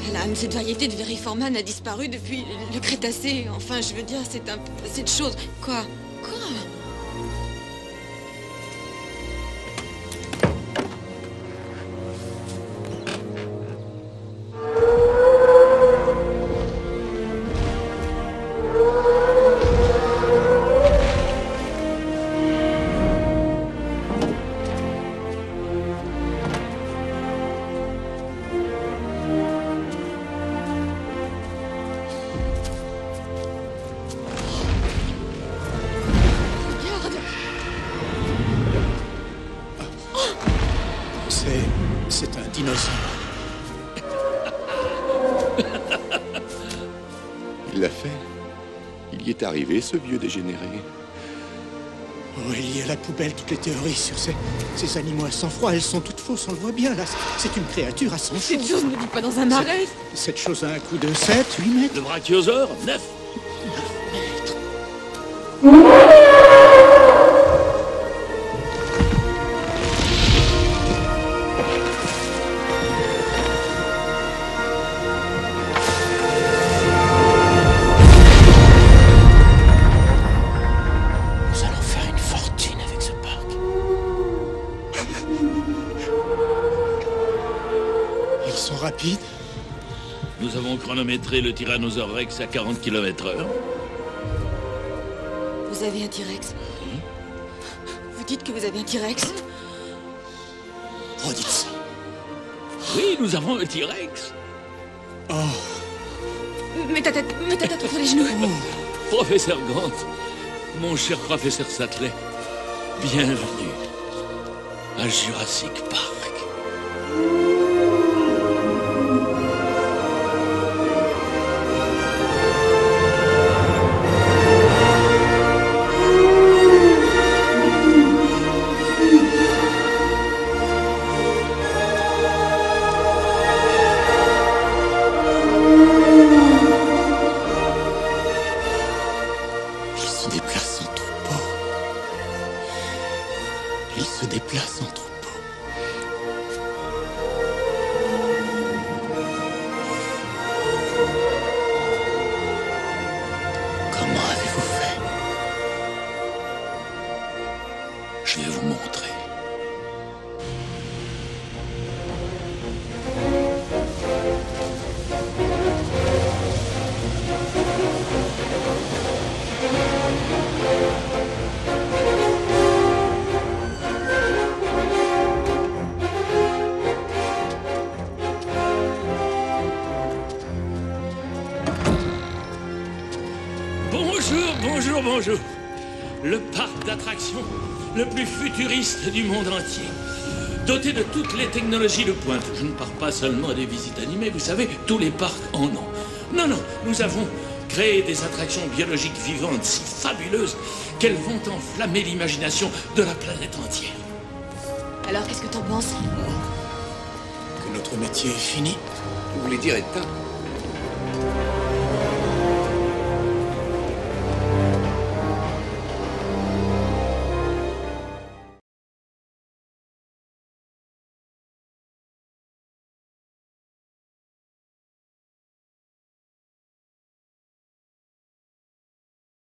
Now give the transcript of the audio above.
Cette variété de Veriforman a disparu depuis le Crétacé. Enfin, je veux dire, c'est un peu passé de choses. Quoi? C'est un dinosaure. Il l'a fait. Il y est arrivé, ce vieux dégénéré. Oh, il y a la poubelle, toutes les théories sur ces animaux à sang-froid. Elles sont toutes fausses, on le voit bien, là. C'est une créature à sang chaud. Cette chose ne vit pas dans un marais. Cette chose a un coup de 7, 8 mètres. Le brachiosaure, 9. 9 mètres. Ils sont rapides. Nous avons chronométré le Tyrannosaure Rex à 40 km/h. Vous avez un T-Rex? Vous dites que vous avez un T-Rex? Redites ça. Oui, nous avons un T-Rex. Oh. Mets ta tête entre les genoux. Oh. Professeur Grant, mon cher professeur Sattler, bienvenue à Jurassic Park. Il se déplace en troupeau. Il se déplace en troupeau. Comment avez-vous fait? Je vais vous montrer. Bonjour. Le parc d'attractions le plus futuriste du monde entier. Doté de toutes les technologies de pointe. Je ne parle pas seulement des visites animées, vous savez, tous les parcs en ont. Non, nous avons créé des attractions biologiques vivantes si fabuleuses qu'elles vont enflammer l'imagination de la planète entière. Alors, qu'est-ce que t'en penses? Que notre métier est fini. Vous voulez dire éteint?